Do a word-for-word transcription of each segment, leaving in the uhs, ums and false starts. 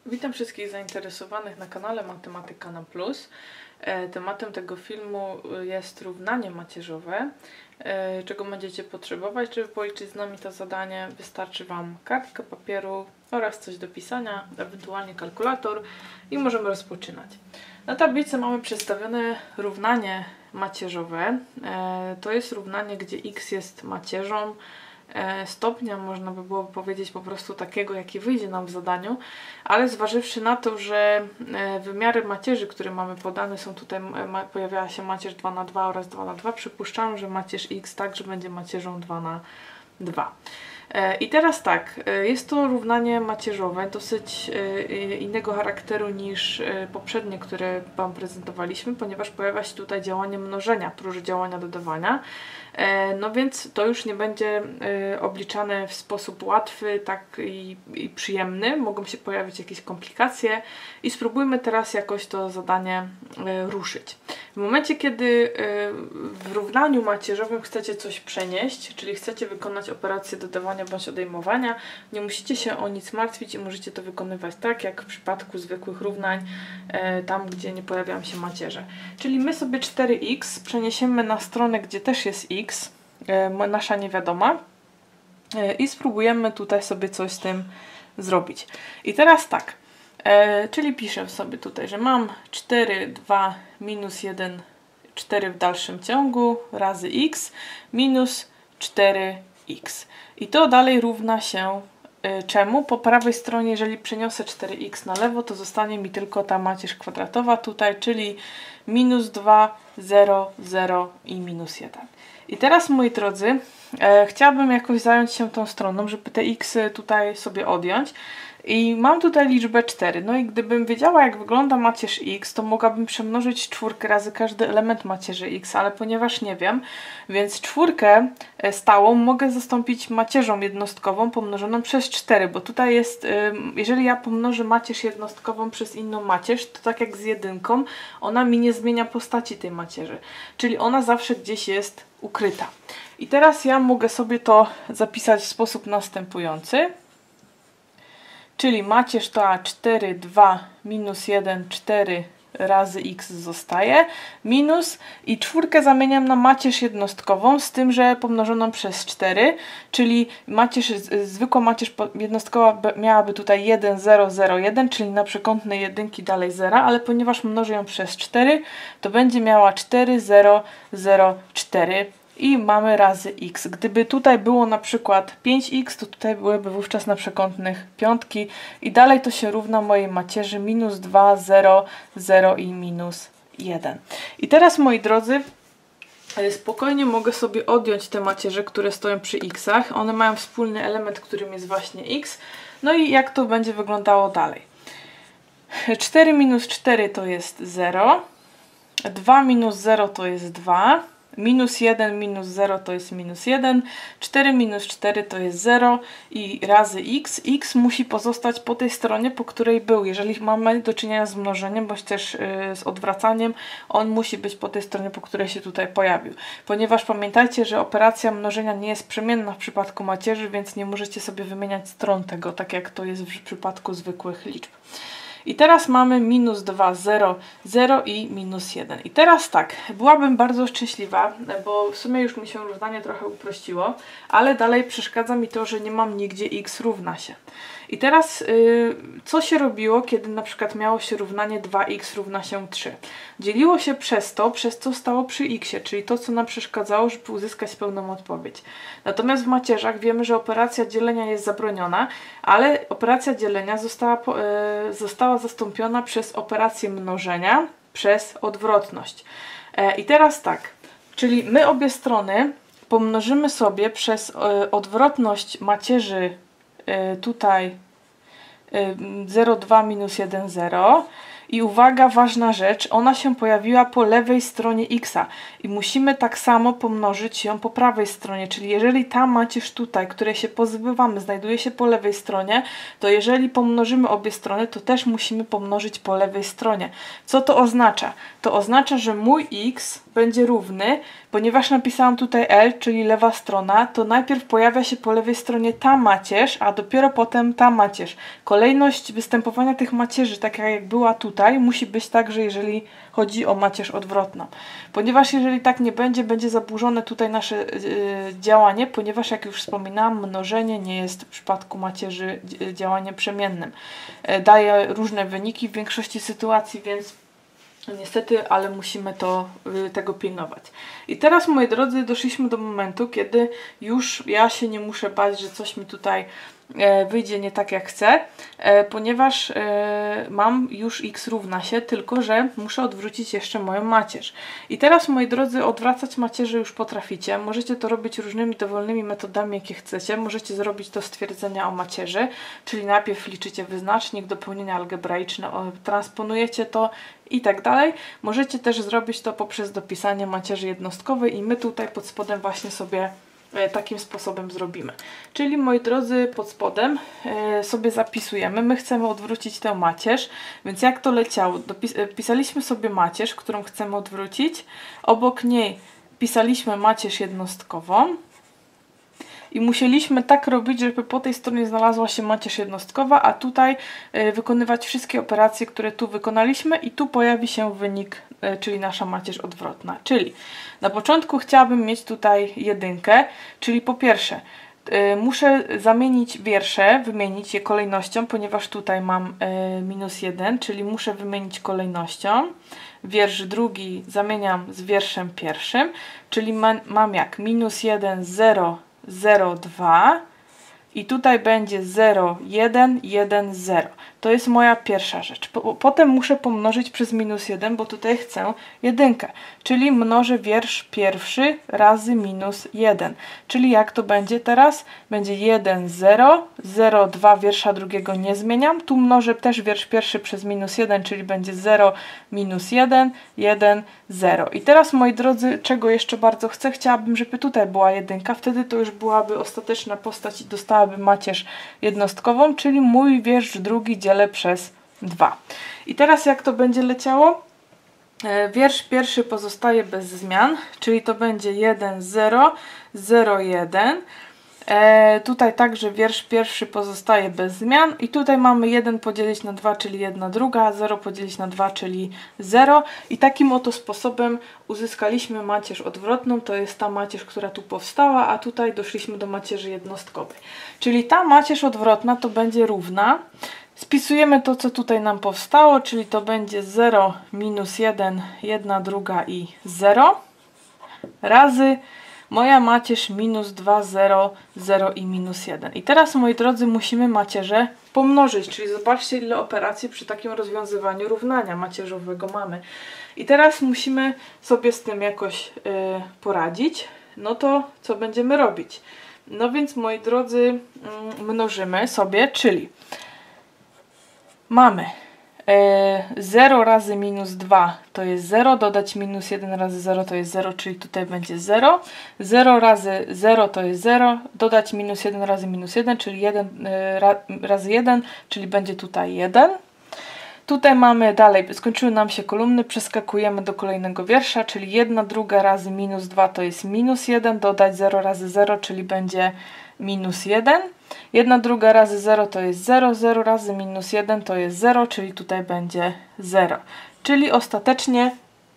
Witam wszystkich zainteresowanych na kanale Matematyka na Plus. Tematem tego filmu jest równanie macierzowe. Czego będziecie potrzebować, żeby policzyć z nami to zadanie? Wystarczy Wam kartka papieru oraz coś do pisania, ewentualnie kalkulator i możemy rozpoczynać. Na tablicy mamy przedstawione równanie macierzowe. To jest równanie, gdzie x jest macierzą stopnia, można by było powiedzieć po prostu takiego, jaki wyjdzie nam w zadaniu, ale zważywszy na to, że wymiary macierzy, które mamy podane są tutaj, pojawiała się macierz dwa na dwa oraz dwa na dwa, przypuszczam, że macierz x także będzie macierzą dwa na dwa. I teraz tak, jest to równanie macierzowe, dosyć innego charakteru niż poprzednie, które Wam prezentowaliśmy, ponieważ pojawia się tutaj działanie mnożenia prócz działania dodawania. No więc to już nie będzie obliczane w sposób łatwy, tak i, i przyjemny. Mogą się pojawić jakieś komplikacje i spróbujmy teraz jakoś to zadanie ruszyć. W momencie, kiedy w równaniu macierzowym chcecie coś przenieść, czyli chcecie wykonać operację dodawania bądź odejmowania, nie musicie się o nic martwić i możecie to wykonywać tak, jak w przypadku zwykłych równań, tam gdzie nie pojawiają się macierze. Czyli my sobie cztery x przeniesiemy na stronę, gdzie też jest x, nasza niewiadoma, i spróbujemy tutaj sobie coś z tym zrobić. I teraz tak, czyli piszę sobie tutaj, że mam cztery, dwa, minus jeden, cztery w dalszym ciągu razy x minus cztery x. I to dalej równa się y, czemu? Po prawej stronie, jeżeli przeniosę cztery x na lewo, to zostanie mi tylko ta macierz kwadratowa tutaj, czyli minus dwa, zero, zero i minus jeden. I teraz, moi drodzy, e, chciałabym jakoś zająć się tą stroną, żeby te x tutaj sobie odjąć. I mam tutaj liczbę cztery. No i gdybym wiedziała, jak wygląda macierz x, to mogłabym przemnożyć czwórkę razy każdy element macierzy x, ale ponieważ nie wiem, więc czwórkę stałą mogę zastąpić macierzą jednostkową pomnożoną przez cztery, bo tutaj jest, jeżeli ja pomnożę macierz jednostkową przez inną macierz, to tak jak z jedynką, ona mi nie zmienia postaci tej macierzy. Czyli ona zawsze gdzieś jest ukryta. I teraz ja mogę sobie to zapisać w sposób następujący. Czyli macierz to cztery, dwa, minus jeden, cztery razy x zostaje, minus i czwórkę zamieniam na macierz jednostkową, z tym, że pomnożoną przez cztery, czyli macierz, zwykła macierz jednostkowa miałaby tutaj jeden, zero, zero, jeden, czyli na przekątnej jedynki dalej zera, ale ponieważ mnożę ją przez cztery, to będzie miała cztery, zero, zero, cztery. I mamy razy x. Gdyby tutaj było na przykład pięć x, to tutaj byłyby wówczas na przekątnych piątki i dalej to się równa mojej macierzy minus dwa, zero, zero i minus jeden. I teraz, moi drodzy, spokojnie mogę sobie odjąć te macierze, które stoją przy x'ach. One mają wspólny element, którym jest właśnie x. No i jak to będzie wyglądało dalej? cztery minus cztery to jest zero. dwa minus zero to jest dwa. Minus jeden minus zero to jest minus jeden, cztery minus cztery to jest zero i razy x. X musi pozostać po tej stronie, po której był. Jeżeli mamy do czynienia z mnożeniem, bądź też yy, z odwracaniem, on musi być po tej stronie, po której się tutaj pojawił. Ponieważ pamiętajcie, że operacja mnożenia nie jest przemienna w przypadku macierzy, więc nie możecie sobie wymieniać stron tego, tak jak to jest w przypadku zwykłych liczb. I teraz mamy minus dwa, zero, zero i minus jeden. I teraz tak, byłabym bardzo szczęśliwa, bo w sumie już mi się równanie trochę uprościło, ale dalej przeszkadza mi to, że nie mam nigdzie x równa się. I teraz yy, co się robiło, kiedy na przykład miało się równanie dwa x równa się trzy? Dzieliło się przez to, przez co stało przy x, czyli to, co nam przeszkadzało, żeby uzyskać pełną odpowiedź. Natomiast w macierzach wiemy, że operacja dzielenia jest zabroniona, ale operacja dzielenia została, yy, została zastąpiona przez operację mnożenia przez odwrotność. Yy, I teraz tak, czyli my obie strony pomnożymy sobie przez yy, odwrotność macierzy tutaj zero, dwa minus jeden, zero I uwaga, ważna rzecz, ona się pojawiła po lewej stronie xa i musimy tak samo pomnożyć ją po prawej stronie, czyli jeżeli ta macierz tutaj, której się pozbywamy, znajduje się po lewej stronie, to jeżeli pomnożymy obie strony, to też musimy pomnożyć po lewej stronie. Co to oznacza? To oznacza, że mój x będzie równy, ponieważ napisałam tutaj L, czyli lewa strona, to najpierw pojawia się po lewej stronie ta macierz, a dopiero potem ta macierz. Kolejność występowania tych macierzy, tak jak była tutaj, musi być tak, że jeżeli chodzi o macierz odwrotną. Ponieważ jeżeli tak nie będzie, będzie zaburzone tutaj nasze yy, działanie, ponieważ jak już wspominałam, mnożenie nie jest w przypadku macierzy yy, działaniem przemiennym. Yy, daje różne wyniki w większości sytuacji, więc niestety, ale musimy to, yy, tego pilnować. I teraz, moi drodzy, doszliśmy do momentu, kiedy już ja się nie muszę bać, że coś mi tutaj e, wyjdzie nie tak jak chcę, e, ponieważ e, mam już x równa się, tylko że muszę odwrócić jeszcze moją macierz. I teraz, moi drodzy, odwracać macierze już potraficie. Możecie to robić różnymi dowolnymi metodami, jakie chcecie. Możecie zrobić to stwierdzenia o macierzy, czyli najpierw liczycie wyznacznik, dopełnienia algebraiczne, o, transponujecie to i tak dalej. Możecie też zrobić to poprzez dopisanie macierzy jednostkowej i my tutaj pod spodem właśnie sobie e, takim sposobem zrobimy. Czyli, moi drodzy, pod spodem e, sobie zapisujemy. My chcemy odwrócić tę macierz, więc jak to leciało? Dopis e, pisaliśmy sobie macierz, którą chcemy odwrócić. Obok niej pisaliśmy macierz jednostkową. I musieliśmy tak robić, żeby po tej stronie znalazła się macierz jednostkowa, a tutaj y, wykonywać wszystkie operacje, które tu wykonaliśmy i tu pojawi się wynik, y, czyli nasza macierz odwrotna. Czyli na początku chciałabym mieć tutaj jedynkę, czyli po pierwsze y, muszę zamienić wiersze, wymienić je kolejnością, ponieważ tutaj mam y, minus jeden, czyli muszę wymienić kolejnością. Wiersz drugi zamieniam z wierszem pierwszym, czyli ma, mam jak minus jeden, zero, zero, dwa i tutaj będzie zero, jeden, jeden, zero. To jest moja pierwsza rzecz. Po, potem muszę pomnożyć przez minus jeden, bo tutaj chcę jedynkę. Czyli mnożę wiersz pierwszy razy minus jeden. Czyli jak to będzie teraz? Będzie jeden, zero, zero, dwa, wiersza drugiego nie zmieniam. Tu mnożę też wiersz pierwszy przez minus jeden, czyli będzie zero, minus jeden, jeden, zero. I teraz, moi drodzy, czego jeszcze bardzo chcę? Chciałabym, żeby tutaj była jedynka. Wtedy to już byłaby ostateczna postać i dostałabym macierz jednostkową, czyli mój wiersz drugi dzielę przez dwa. I teraz jak to będzie leciało? E, wiersz pierwszy pozostaje bez zmian, czyli to będzie jeden, zero, zero, jeden. E, tutaj także wiersz pierwszy pozostaje bez zmian i tutaj mamy jeden podzielić na dwa, czyli jedna druga, zero podzielić na dwa, czyli zero i takim oto sposobem uzyskaliśmy macierz odwrotną, to jest ta macierz, która tu powstała, a tutaj doszliśmy do macierzy jednostkowej. Czyli ta macierz odwrotna to będzie równa, spisujemy to, co tutaj nam powstało, czyli to będzie zero, minus jeden, jedna druga i zero razy moja macierz minus dwa, zero, zero i minus jeden. I teraz, moi drodzy, musimy macierze pomnożyć, czyli zobaczcie, ile operacji przy takim rozwiązywaniu równania macierzowego mamy. I teraz musimy sobie z tym jakoś yy, poradzić. No to co będziemy robić? No więc, moi drodzy, yy, mnożymy sobie, czyli mamy zero razy minus dwa to jest zero, dodać minus jeden razy zero to jest zero, czyli tutaj będzie zero. zero razy zero to jest zero, dodać minus jeden razy minus jeden, czyli jeden razy jeden, czyli będzie tutaj jeden. Tutaj mamy dalej, skończyły nam się kolumny, przeskakujemy do kolejnego wiersza, czyli jedna druga razy minus dwa to jest minus jeden, dodać zero razy zero, czyli będzie minus jeden. jedna druga razy zero to jest zero, zero razy minus jeden to jest zero, czyli tutaj będzie zero. Czyli ostatecznie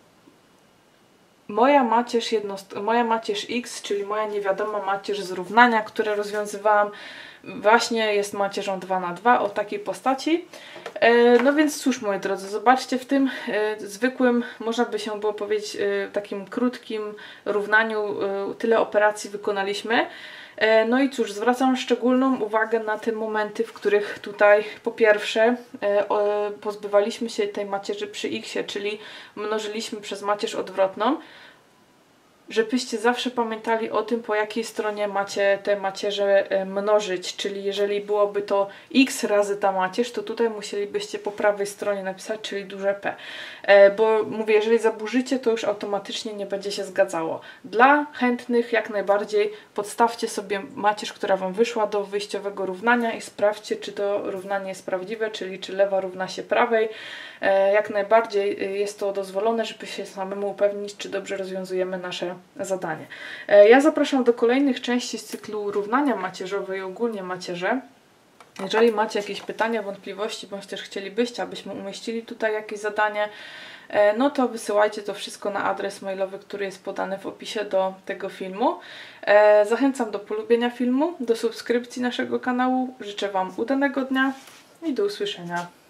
moja macierz, jednost moja macierz x, czyli moja niewiadoma macierz z równania, które rozwiązywałam, właśnie jest macierzą dwa na dwa o takiej postaci. E, no więc cóż, moi drodzy, zobaczcie, w tym e, zwykłym, można by się było powiedzieć, e, takim krótkim równaniu e, tyle operacji wykonaliśmy. No i cóż, zwracam szczególną uwagę na te momenty, w których tutaj po pierwsze pozbywaliśmy się tej macierzy przy x, czyli mnożyliśmy przez macierz odwrotną. żebyście zawsze pamiętali o tym, po jakiej stronie macie te macierze mnożyć, czyli jeżeli byłoby to x razy ta macierz, to tutaj musielibyście po prawej stronie napisać, czyli duże P. Bo mówię, jeżeli zaburzycie, to już automatycznie nie będzie się zgadzało. Dla chętnych jak najbardziej podstawcie sobie macierz, która Wam wyszła do wyjściowego równania i sprawdźcie, czy to równanie jest prawdziwe, czyli czy lewa równa się prawej. Jak najbardziej jest to dozwolone, żeby się samemu upewnić, czy dobrze rozwiązujemy nasze zadanie. Ja zapraszam do kolejnych części z cyklu równania macierzowe i ogólnie macierze. Jeżeli macie jakieś pytania, wątpliwości, bądź też chcielibyście, abyśmy umieścili tutaj jakieś zadanie, no to wysyłajcie to wszystko na adres mailowy, który jest podany w opisie do tego filmu. Zachęcam do polubienia filmu, do subskrypcji naszego kanału. Życzę Wam udanego dnia i do usłyszenia.